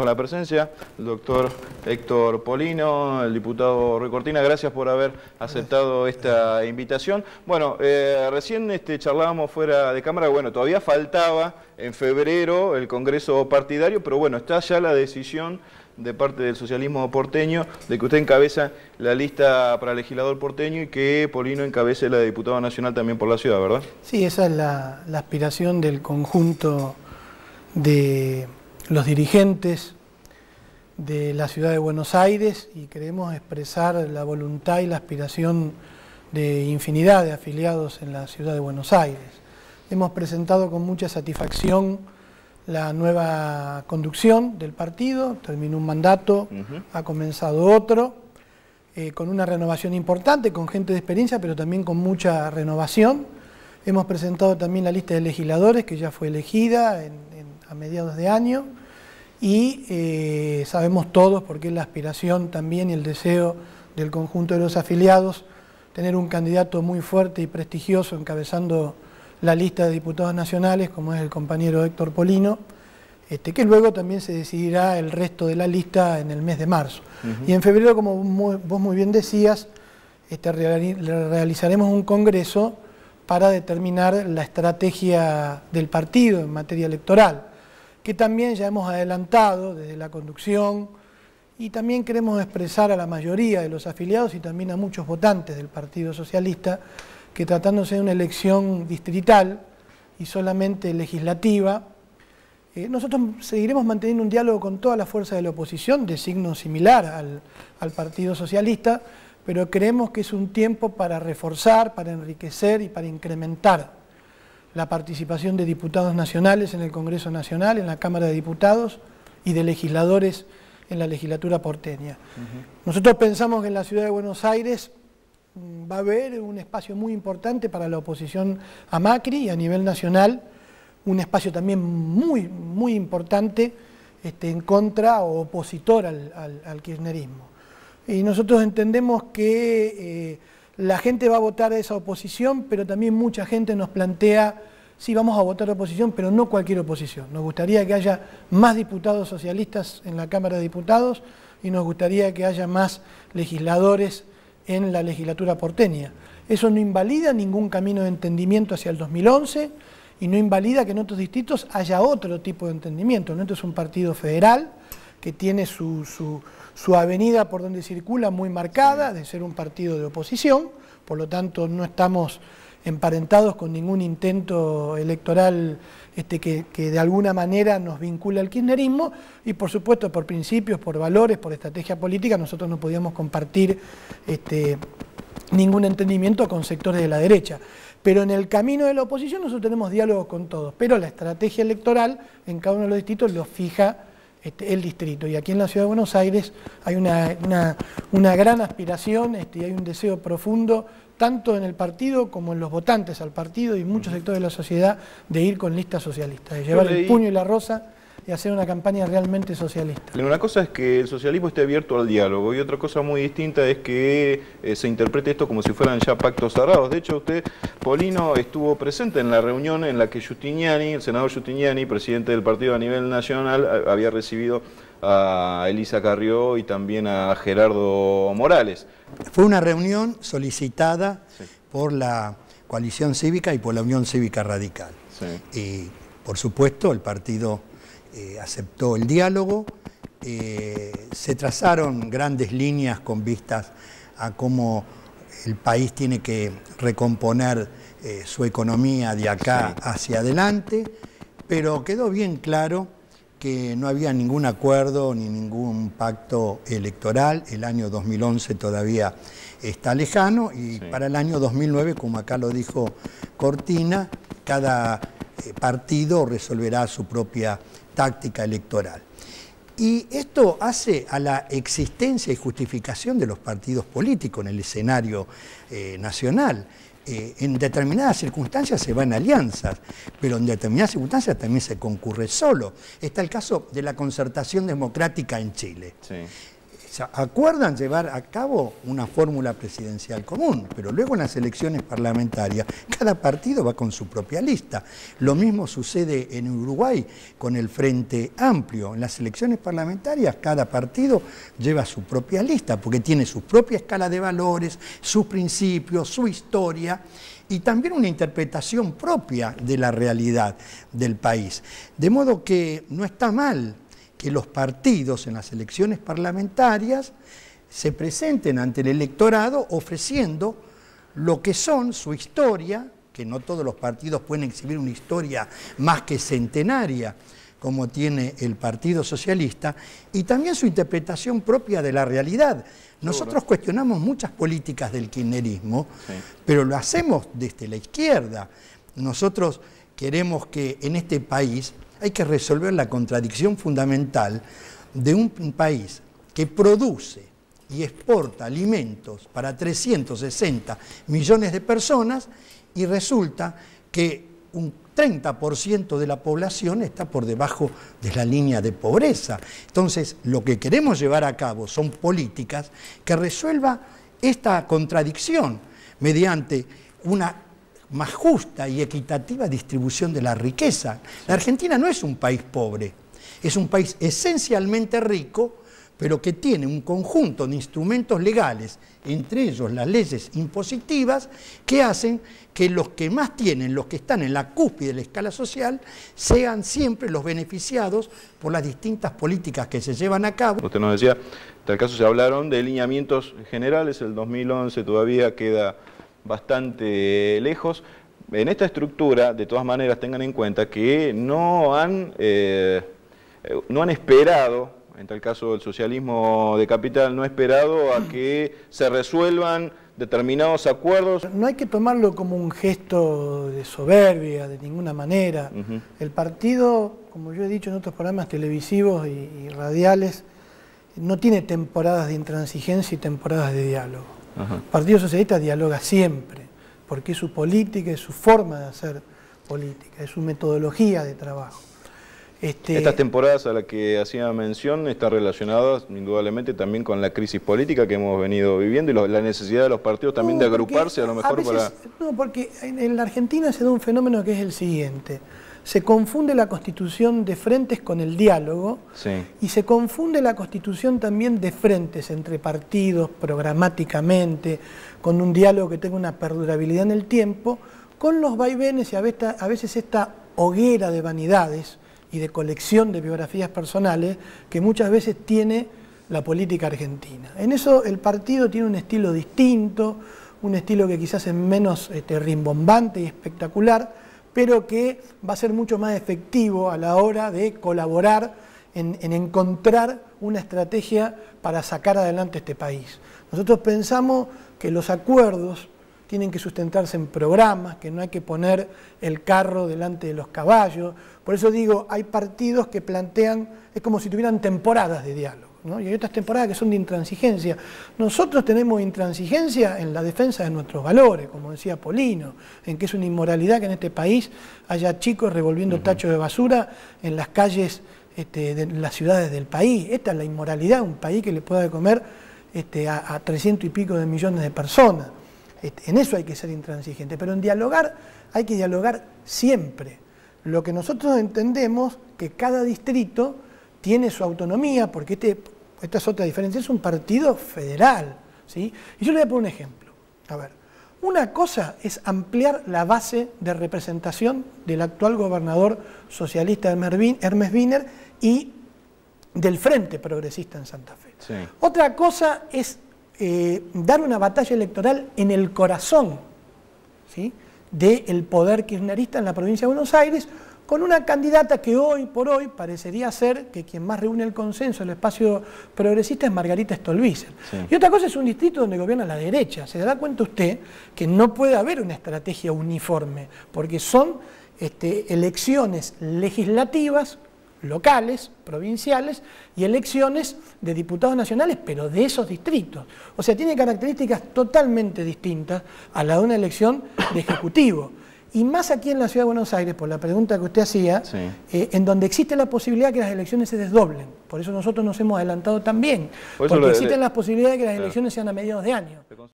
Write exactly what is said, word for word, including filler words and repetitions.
la presencia del doctor Héctor Polino, el diputado Roy Cortina. Gracias por haber aceptado esta invitación. Bueno, eh, recién este, charlábamos fuera de cámara, bueno, todavía faltaba en febrero el Congreso partidario, pero bueno, está ya la decisión de parte del socialismo porteño de que usted encabeza la lista para legislador porteño y que Polino encabece la de diputado nacional también por la ciudad, ¿verdad? Sí, esa es la, la aspiración del conjunto de los dirigentes de la ciudad de Buenos Aires, y queremos expresar la voluntad y la aspiración de infinidad de afiliados en la ciudad de Buenos Aires. Hemos presentado con mucha satisfacción la nueva conducción del partido, terminó un mandato, uh-huh. ha comenzado otro, eh, con una renovación importante, con gente de experiencia, pero también con mucha renovación. Hemos presentado también la lista de legisladores, que ya fue elegida en, en, a mediados de año, y eh, sabemos todos, porque es la aspiración también y el deseo del conjunto de los afiliados, tener un candidato muy fuerte y prestigioso encabezando la lista de diputados nacionales, como es el compañero Héctor Polino, este, que luego también se decidirá el resto de la lista en el mes de marzo. Uh-huh. Y en febrero, como muy, vos muy bien decías, este, realizaremos un congreso para determinar la estrategia del partido en materia electoral, que también ya hemos adelantado desde la conducción, y también queremos expresar a la mayoría de los afiliados y también a muchos votantes del Partido Socialista que, tratándose de una elección distrital y solamente legislativa, eh, nosotros seguiremos manteniendo un diálogo con toda la fuerza de la oposición de signo similar al, al Partido Socialista, pero creemos que es un tiempo para reforzar, para enriquecer y para incrementar la participación de diputados nacionales en el Congreso Nacional, en la Cámara de Diputados, y de legisladores en la legislatura porteña. Uh-huh. Nosotros pensamos que en la ciudad de Buenos Aires va a haber un espacio muy importante para la oposición a Macri, y a nivel nacional un espacio también muy, muy importante este, en contra o opositor al, al, al kirchnerismo. Y nosotros entendemos que eh, la gente va a votar a esa oposición, pero también mucha gente nos plantea, sí, vamos a votar oposición, pero no cualquier oposición. Nos gustaría que haya más diputados socialistas en la Cámara de Diputados, y nos gustaría que haya más legisladores en la legislatura porteña. Eso no invalida ningún camino de entendimiento hacia el dos mil once, y no invalida que en otros distritos haya otro tipo de entendimiento. Nuestro es un partido federal que tiene su, su, su avenida por donde circula muy marcada, de ser un partido de oposición, por lo tanto no estamos emparentados con ningún intento electoral este, que, que de alguna manera nos vincula al kirchnerismo, y por supuesto por principios, por valores, por estrategia política, nosotros no podíamos compartir este, ningún entendimiento con sectores de la derecha. Pero en el camino de la oposición nosotros tenemos diálogos con todos, pero la estrategia electoral en cada uno de los distritos lo fija este, el distrito. Y aquí en la ciudad de Buenos Aires hay una, una, una gran aspiración este, y hay un deseo profundo, tanto en el partido como en los votantes al partido y muchos sectores de la sociedad, de ir con listas socialistas, de llevar el puño y la rosa y hacer una campaña realmente socialista. Una cosa es que el socialismo esté abierto al diálogo, y otra cosa muy distinta es que eh, se interprete esto como si fueran ya pactos cerrados. De hecho, usted, Polino, estuvo presente en la reunión en la que Giustiniani, el senador Giustiniani, presidente del partido a nivel nacional, había recibido a Elisa Carrió y también a Gerardo Morales. Fue una reunión solicitada sí. por la Coalición Cívica y por la Unión Cívica Radical. Sí. Y, por supuesto, el partido eh, aceptó el diálogo. Eh, se trazaron grandes líneas con vistas a cómo el país tiene que recomponer eh, su economía de acá sí. hacia adelante, pero quedó bien claro que no había ningún acuerdo ni ningún pacto electoral. El año dos mil once todavía está lejano, y sí. para el año dos mil nueve, como acá lo dijo Cortina, cada eh, partido resolverá su propia táctica electoral. Y esto hace a la existencia y justificación de los partidos políticos en el escenario eh, nacional. Eh, en determinadas circunstancias se va en alianzas, pero en determinadas circunstancias también se concurre solo. Está el caso de la concertación democrática en Chile. Sí. se acuerdan llevar a cabo una fórmula presidencial común, pero luego en las elecciones parlamentarias cada partido va con su propia lista. Lo mismo sucede en Uruguay con el Frente Amplio. En las elecciones parlamentarias cada partido lleva su propia lista porque tiene su propia escala de valores, sus principios, su historia y también una interpretación propia de la realidad del país. De modo que no está mal que los partidos en las elecciones parlamentarias se presenten ante el electorado ofreciendo lo que son su historia, que no todos los partidos pueden exhibir una historia más que centenaria, como tiene el Partido Socialista, y también su interpretación propia de la realidad. Nosotros cuestionamos muchas políticas del kirchnerismo, sí, pero lo hacemos desde la izquierda. Nosotros queremos que en este país hay que resolver la contradicción fundamental de un país que produce y exporta alimentos para trescientos sesenta millones de personas y resulta que un treinta por ciento de la población está por debajo de la línea de pobreza. Entonces, lo que queremos llevar a cabo son políticas que resuelvan esta contradicción mediante una más justa y equitativa distribución de la riqueza. La Argentina no es un país pobre, es un país esencialmente rico, pero que tiene un conjunto de instrumentos legales, entre ellos las leyes impositivas, que hacen que los que más tienen, los que están en la cúspide de la escala social, sean siempre los beneficiados por las distintas políticas que se llevan a cabo. Usted nos decía, en tal caso se hablaron de lineamientos generales, el dos mil once todavía queda bastante lejos. En esta estructura, de todas maneras, tengan en cuenta que no han, eh, no han esperado, en tal caso el socialismo de capital no ha esperado a que se resuelvan determinados acuerdos. No hay que tomarlo como un gesto de soberbia, de ninguna manera. Uh-huh. El partido, como yo he dicho en otros programas televisivos y, y radiales, no tiene temporadas de intransigencia y temporadas de diálogo. Ajá. El Partido Socialista dialoga siempre, porque es su política, es su forma de hacer política, es su metodología de trabajo. Este... Estas temporadas a las que hacía mención están relacionadas indudablemente también con la crisis política que hemos venido viviendo y lo, la necesidad de los partidos también no, de agruparse a lo mejor a veces, para... No, porque en, en la Argentina se da un fenómeno que es el siguiente. Se confunde la constitución de frentes con el diálogo, sí, y se confunde la constitución también de frentes entre partidos, programáticamente, con un diálogo que tenga una perdurabilidad en el tiempo, con los vaivenes y a veces, a veces esta hoguera de vanidades y de colección de biografías personales que muchas veces tiene la política argentina. En eso el partido tiene un estilo distinto, un estilo que quizás es menos este, rimbombante y espectacular, pero que va a ser mucho más efectivo a la hora de colaborar en, en encontrar una estrategia para sacar adelante este país. Nosotros pensamos que los acuerdos tienen que sustentarse en programas, que no hay que poner el carro delante de los caballos. Por eso digo, hay partidos que plantean, es como si tuvieran temporadas de diálogo, ¿no? Y hay otras temporadas que son de intransigencia. Nosotros tenemos intransigencia en la defensa de nuestros valores, como decía Polino, en que es una inmoralidad que en este país haya chicos revolviendo uh-huh. tachos de basura en las calles este, de las ciudades del país. Esta es la inmoralidad, un país que le pueda de comer este, a, a trescientos y pico de millones de personas. Este, en eso hay que ser intransigente, pero en dialogar hay que dialogar siempre. Lo que nosotros entendemos que cada distrito tiene su autonomía, porque este, esta es otra diferencia, es un partido federal, ¿sí? Y yo le voy a poner un ejemplo. A ver, una cosa es ampliar la base de representación del actual gobernador socialista Hermes Wiener y del Frente Progresista en Santa Fe. Sí. Otra cosa es eh, dar una batalla electoral en el corazón, ¿sí?, del poder kirchnerista en la provincia de Buenos Aires, con una candidata que hoy por hoy parecería ser que quien más reúne el consenso del espacio progresista es Margarita Stolbizer. Sí. Y otra cosa es un distrito donde gobierna la derecha. Se da cuenta usted que no puede haber una estrategia uniforme, porque son este, elecciones legislativas, locales, provinciales, y elecciones de diputados nacionales, pero de esos distritos. O sea, tiene características totalmente distintas a la de una elección de ejecutivo. y más aquí en la Ciudad de Buenos Aires, por la pregunta que usted hacía, sí. eh, en donde existe la posibilidad de que las elecciones se desdoblen. Por eso nosotros nos hemos adelantado también, porque lo, existen le, las posibilidades de que las claro. elecciones sean a mediados de año.